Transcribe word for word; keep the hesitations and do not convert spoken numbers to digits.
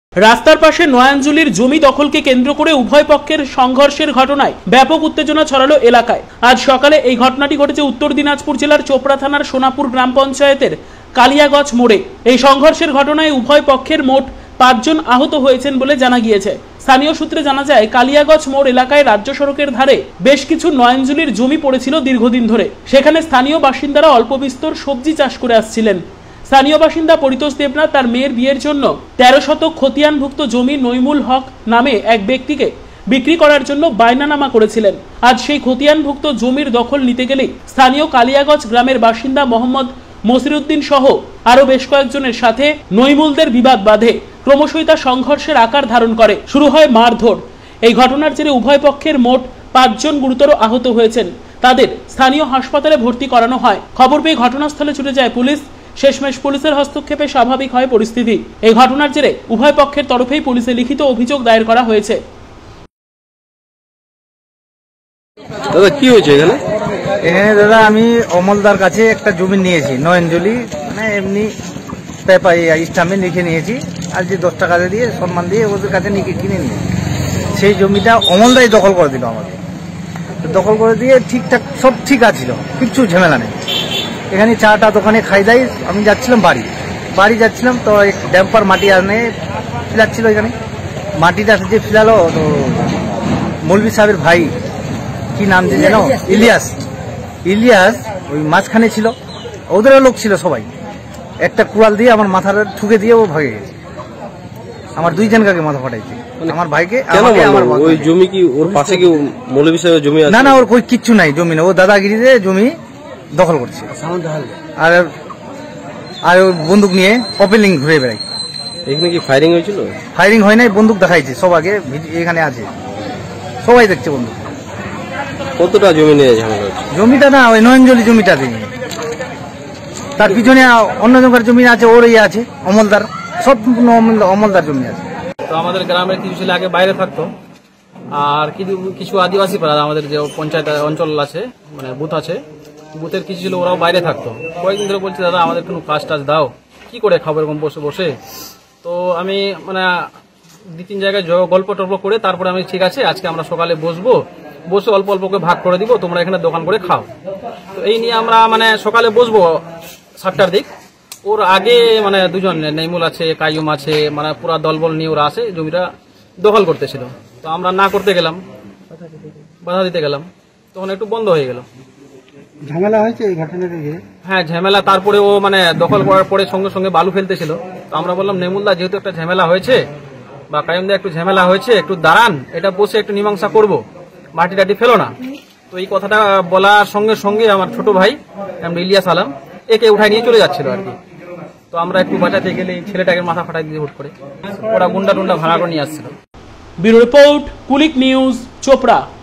রাস্তার পাশে নয়াঞ্জলির জমি দখলকে কেন্দ্র করে উভয় পক্ষের সংঘর্ষের ঘটনায় ব্যাপক উত্তেজনা ছড়ালো এলাকায়। আজ সকালে এই ঘটনাটি ঘটেছে উত্তর দিনাজপুর জেলার চোপড়া থানার সোনাপুর গ্রাম পঞ্চায়েতের কালিয়াগঞ্জ মোড়ে। এই সংঘর্ষের ঘটনায় উভয় পক্ষের মোট পাঁচজন আহত হয়েছেন বলে জানা গিয়েছে। স্থানীয় সূত্রে জানা যায়, কালিয়াগঞ্জ মোড় এলাকায় রাজ্য সড়কের ধারে বেশ কিছু নয়াঞ্জলির জমি পড়েছিল দীর্ঘদিন ধরে। সেখানে স্থানীয় বাসিন্দারা অল্প বিস্তর সবজি চাষ করে আসছিলেন। স্থানীয় বাসিন্দা পরিতোষ দেবনাথ তার মেয়ের বিয়ের জন্য তেরো শতক খতিয়ানভুক্ত জমি নইমুল হক নামে এক ব্যক্তিকে বিক্রি করার জন্য বায়নানামা করেছিলেন। আজ সেই খতিয়ানভুক্ত জমির দখল নিতে গেলেই স্থানীয় কালিয়াগঞ্জ গ্রামের বাসিন্দা মোহাম্মদ মসিরুদ্দিন সহ আরো বেশ কয়েকজনের সাথে নইমুলদের বিবাদ বাধে। ক্রমশই তা সংঘর্ষের আকার ধারণ করে, শুরু হয় মারধর। এই ঘটনার জেরে উভয় পক্ষের মোট পাঁচজন গুরুতর আহত হয়েছেন। তাদের স্থানীয় হাসপাতালে ভর্তি করানো হয়। খবর পেয়ে ঘটনাস্থলে ছুটে যায় পুলিশ। শেষমেশ পুলিশের হস্তক্ষেপে স্বাভাবিক হয় পরিস্থিতি। এই ঘটনার জেরে উভয় পক্ষের তরফেই পুলিশে লিখিত অভিযোগ দায়ের করা হয়েছে। দাদা কি হয়েছে এখানে? এখানে দাদা আমি অমলদার কাছে একটা জমি নিয়েছি, নয়ঞ্জলি, মানে এমনি পেপার স্টাম্পে লিখে নিয়েছি। আর যে দশ টাকা দিয়ে সম্মান দিয়ে ওদের কাছে নিয়ে কিনে নিয়ে সেই জমিটা অমলদাই দখল করে দিল আমাকে। দখল করে দিয়ে ঠিকঠাক সব ঠিক আছিল, কিচ্ছু ঝামেলা নেই। এখানে চাটা দোকানে খাই দাই। আমি যাচ্ছিলাম বাড়ি বাড়ি যাচ্ছিলাম তো এক ড্যাম্পার মাটি আনে ফিলাচ্ছিল। এখানে মাটিটা যে ফিলালো তো মৌলভী সাহেবের ভাই, কি নাম যে জানো, ইলিয়াস ইলিয়াস ওই মাঝখানে ছিল, ওদেরও লোক ছিল সবাই। একটা কুড়াল দিয়ে আমার মাথার ঠুকে দিয়ে ও ভাগে গেছে। আমার দুইজন কাকে মাথা ফাটাইছে, আমার ভাইকে। ওই জমি কি ওর পাশে কি মৌলভী সাহেবের জমি আছে? না না, ওর কই কিচ্ছু নাই, জমি না। ও দাদাগিরিতে জমি দখল করছে আর আর বন্দুক নিয়ে কপিলিং ঘুরে বেড়াই। এখানে কি ফায়ারিং হয়েছিল? ফায়ারিং হয় নাই, বন্দুক দেখাইছে সব আগে, এখানে আছে সবাই দেখছে বন্দুক। কতটা জমি নিয়ে ঝামেলা হচ্ছে? জমিটা না, ওই নয়ঞ্জলি জমিটা দিয়ে, তার পিছনে অন্য জনের জমি আছে, ওর ইয়ে আছে অমলদার, সব অমলদার জমি আছে। তো আমাদের গ্রামের কিছু ছেলে আগে বাইরে থাকতো, আর কিছু কিছু আদিবাসী পাড়া আমাদের যে পঞ্চায়েত অঞ্চল আছে, মানে বুথ আছে, বুথের কিছু ছিল, ওরাও বাইরে থাকতো। কয়েকদিন ধরে বলছে, দাদা আমাদের কোনো কাজ টাজ দাও, কি করে খাবো এরকম বসে বসে। তো আমি মানে দু তিন জায়গায় গল্প টল্প করে তারপরে আমি ঠিক আছে আজকে আমরা সকালে বসবো, বসে অল্প অল্প করে ভাগ করে দিব, তোমরা এখানে দোকান করে খাও। তো এই নিয়ে আমরা মানে সকালে বসবো সাতটার দিক। ওর আগে মানে দুজন নেইমুল আছে, কাইয়ুম আছে, মানে পুরা দলবল নিয়ে ওরা আসে জমিটা দখল করতেছিল। তো আমরা না করতে গেলাম, বাধা দিতে গেলাম, তখন একটু বন্ধ হয়ে গেল। ঝামেলা হয়েছে এই ঘটনাটা? হ্যাঁ ঝামেলা। তারপরে ও মানে দখল করার পরে সঙ্গে সঙ্গে বালু ফেলতেছিল। তো আমরা বললাম, নেমুলদা যেহেতু একটা ঝামেলা হয়েছে বা কাইয়ুমদা একটু ঝামেলা হয়েছে, একটু দাঁড়ান, এটা বসে একটু মীমাংসা করবো, মাটি টাটি ফেলো না। তো এই কথাটা বলার সঙ্গে সঙ্গে আমার ছোট ভাই ইলিয়াস আলম একে উঠাই নিয়ে চলে যাচ্ছিল আর কি। তো আমরা একটু বাঁচাতে গেলে ছেলেটাকে মাথা ফাটাই দিয়ে হুট করে ওরা গুন্ডা টুন্ডা ভাড়া করে নিয়ে আসছিল। Bureau report, Kulik news, Chopra.